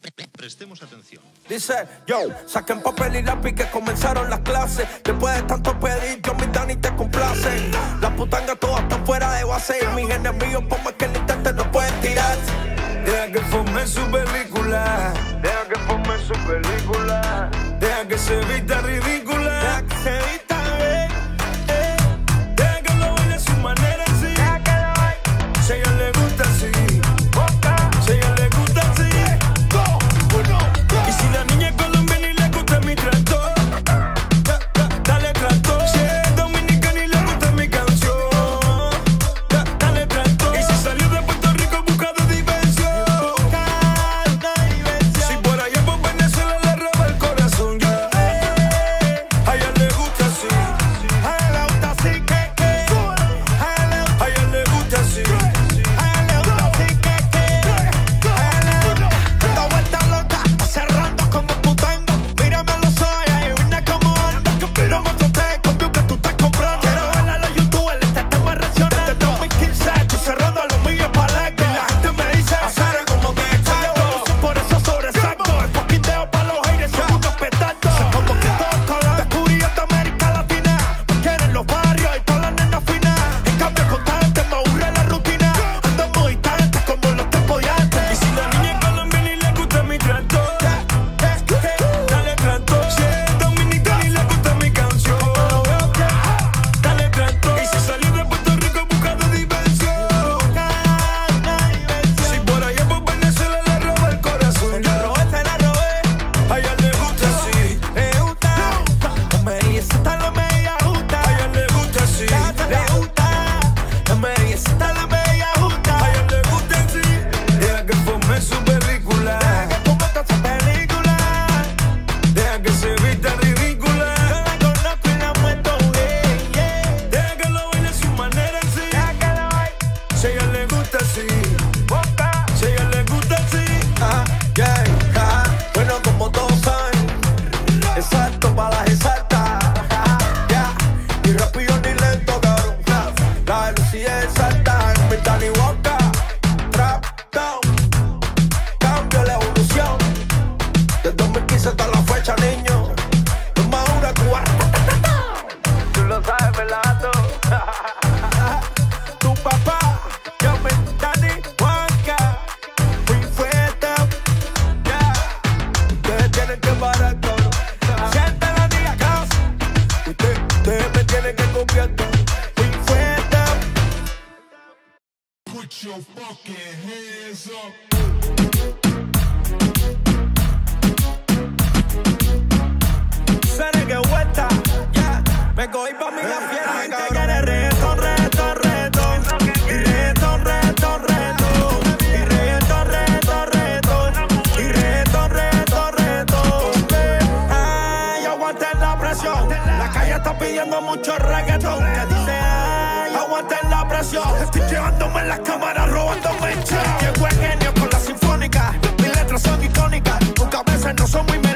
Prestemos atención. Dice, yo, saquen papel y lápiz que comenzaron las clases. Después de tanto pedir, yo mi Dani te complacen. Las putangas todas están fuera de base y mis enemigos, por más que lo intenten, no pueden tirar. Deja que forme su película. Deja que forme su película. Deja que se vista ridícula. Deja que se vista bien. Deja que lo baile a su manera así. Deja que lo baile. Si a ella le gusta así. Si a ella le gusta así. Y si la niña es colombiana y le gusta mi trato, dale trato. Si es dominicana y le gusta mi canción, dale trato. Y si salió de Puerto Rico buscando diversión, si por allá por Venezuela le roba el corazón, a ella le gusta así. A ella le gusta así, A ella le gusta así. Esta vuelta loca, cerrando como putando. Mírame a los ojos y vine como ando. No me asustes, copio que tú estás comprando. Quiero ver a los youtubers, este tema reaccionando. Desde 2015 estoy cerrando a los millos para y la gente me dice, hacer como que exacto. Por eso sobresalto, el fucking dedo para los aires, segundo petardo. Como que todo color, descubriendo América Latina. Me quieren los barrios y todas las nenas finas. En cambio constante me aburre la rutina. Ando muy distante como los tiempos de antes. Y si la niña es colombiana y le gusta mi trato, dale trato. Si es dominicana y le gusta mi canción, dale trato. Y si salió de Puerto Rico buscando diversión, si por allá por Venezuela le roba el corazón, Se la robé. a ella le gusta así. Le gusta, me dice tal la media justa. A ella le gusta así. Le gusta, me dice tal la media justa. A ella le gusta así. Deja que forme su película. Deja que ponga toda esa película. Deja que se vista ridícula. Yo la conozco y la muestro bien, Deja que lo baile a su manera así. Deja que lo baile. Si a ella le gusta así. Si a ella le gusta así. Bueno, como todos saben, exacto para las exactas. Ni rápido ni lento, cabrón. La velocidad exacta en mi Dani Walker. Trap down, cambio la evolución. Desde 2015 hasta la fecha, niño. No más una cuarta. Tú lo sabes, Melato. Tu papá, yo me Dani Walker. Fui fuerte. Ustedes tienen que parar, cabrón. Siente la niña casa. Ustedes me tienen que copiar. Fui fuerte. Put your fucking hands up. Seré que vuelta. Me cogí pa' mi la fiera. Gente quiere reggaetón, reggaetón, reggaetón. Y reggaetón, reggaetón, reggaetón. Y reggaetón, reggaetón, reggaetón. Y reggaetón, reggaetón, reggaetón. Ay, aguanten la presión. La calle está pidiendo mucho reggaetón. Que dice, ay, aguanten la presión. Estoy llevándome en las cámaras, robándome el chat. Llegó el genio con la sinfónica. Mis letras son icónicas, aunque a veces no son muy